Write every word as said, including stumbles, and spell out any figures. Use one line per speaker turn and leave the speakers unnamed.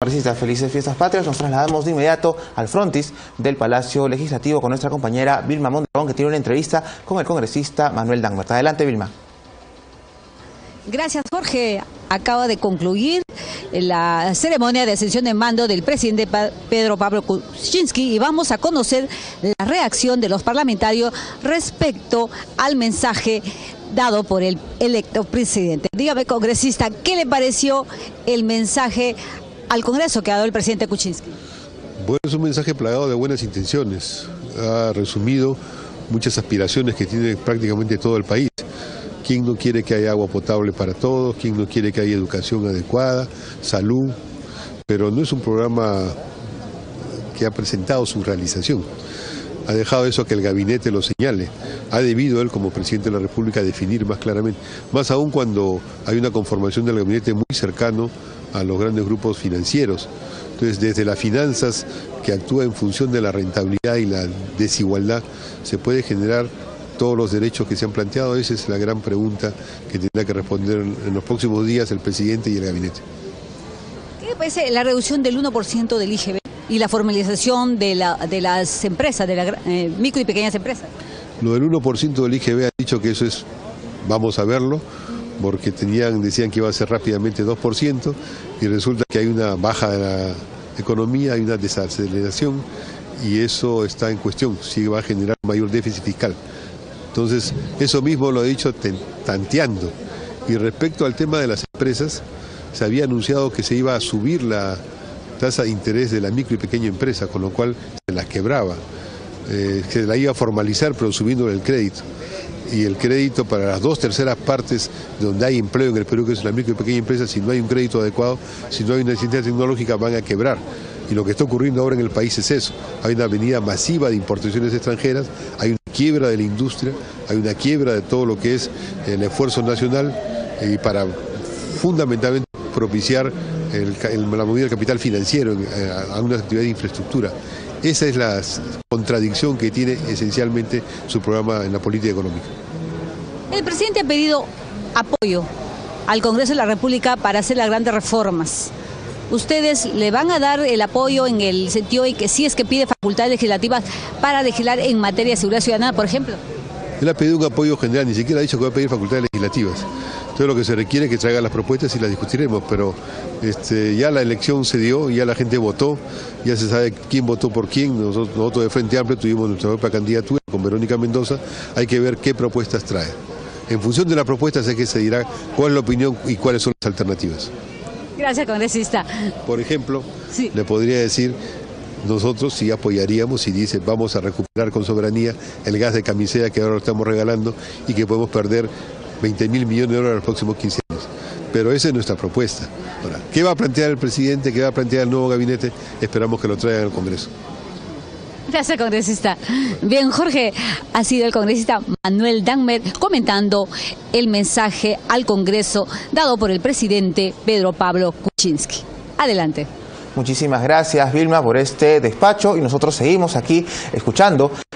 Congresistas, felices fiestas patrias. Nos trasladamos de inmediato al frontis del Palacio Legislativo con nuestra compañera Vilma Mondragón, que tiene una entrevista con el congresista Manuel Dangmer. Adelante, Vilma.
Gracias, Jorge. Acaba de concluir la ceremonia de ascensión de mando del presidente Pedro Pablo Kuczynski y vamos a conocer la reacción de los parlamentarios respecto al mensaje dado por el electo presidente. Dígame, congresista, ¿qué le pareció el mensaje al Congreso que ha dado el presidente Kuczynski?
Bueno, es un mensaje plagado de buenas intenciones. Ha resumido muchas aspiraciones que tiene prácticamente todo el país. ¿Quién no quiere que haya agua potable para todos? ¿Quién no quiere que haya educación adecuada, salud? Pero no es un programa que ha presentado su realización. Ha dejado eso a que el gabinete lo señale. Ha debido él, como presidente de la República, definir más claramente. Más aún cuando hay una conformación del gabinete muy cercano a los grandes grupos financieros. Entonces, desde las finanzas, que actúa en función de la rentabilidad y la desigualdad, se puede generar todos los derechos que se han planteado. Esa es la gran pregunta que tendrá que responder en los próximos días el presidente y el gabinete.
¿Qué le parece la reducción del uno por ciento del I G B y la formalización de, la, de las empresas, de las eh, micro y pequeñas empresas?
Lo del uno por ciento del I G B ha dicho que eso es, vamos a verlo, porque tenían, decían que iba a ser rápidamente dos por ciento y resulta que hay una baja de la economía, hay una desaceleración y eso está en cuestión, si va a generar mayor déficit fiscal. Entonces, eso mismo lo ha dicho tanteando. Y respecto al tema de las empresas, se había anunciado que se iba a subir la tasa de interés de la micro y pequeña empresa, con lo cual se la quebraba. Eh, se la iba a formalizar, pero subiendo el crédito. Y el crédito para las dos terceras partes donde hay empleo en el Perú, que es la micro y pequeña empresa, si no hay un crédito adecuado, si no hay una asistencia tecnológica, van a quebrar. Y lo que está ocurriendo ahora en el país es eso. Hay una venida masiva de importaciones extranjeras, hay una quiebra de la industria, hay una quiebra de todo lo que es el esfuerzo nacional y para fundamentalmente propiciar el, el, la movida del capital financiero en, a una actividad de infraestructura. Esa es la contradicción que tiene esencialmente su programa en la política económica.
El presidente ha pedido apoyo al Congreso de la República para hacer las grandes reformas. ¿Ustedes le van a dar el apoyo en el sentido de que si es que pide facultades legislativas para legislar en materia de seguridad ciudadana, por ejemplo?
Él ha pedido un apoyo general, ni siquiera ha dicho que va a pedir facultades legislativas. Entonces lo que se requiere es que traiga las propuestas y las discutiremos, pero este, ya la elección se dio, ya la gente votó, ya se sabe quién votó por quién. Nosotros, nosotros de Frente Amplio tuvimos nuestra propia candidatura con Verónica Mendoza, hay que ver qué propuestas trae. En función de las propuestas es que se dirá cuál es la opinión y cuáles son las alternativas.
Gracias, congresista.
Por ejemplo,
sí.
le podría decir, nosotros sí apoyaríamos si dice vamos a recuperar con soberanía el gas de camisea que ahora lo estamos regalando y que podemos perder veinte mil millones de dólares en los próximos quince años. Pero esa es nuestra propuesta. Ahora, ¿qué va a plantear el presidente? ¿Qué va a plantear el nuevo gabinete? Esperamos que lo traigan al Congreso.
Gracias, congresista. Bien, Jorge, ha sido el congresista Manuel Dangmer comentando el mensaje al Congreso dado por el presidente Pedro Pablo Kuczynski. Adelante.
Muchísimas gracias, Vilma, por este despacho y nosotros seguimos aquí escuchando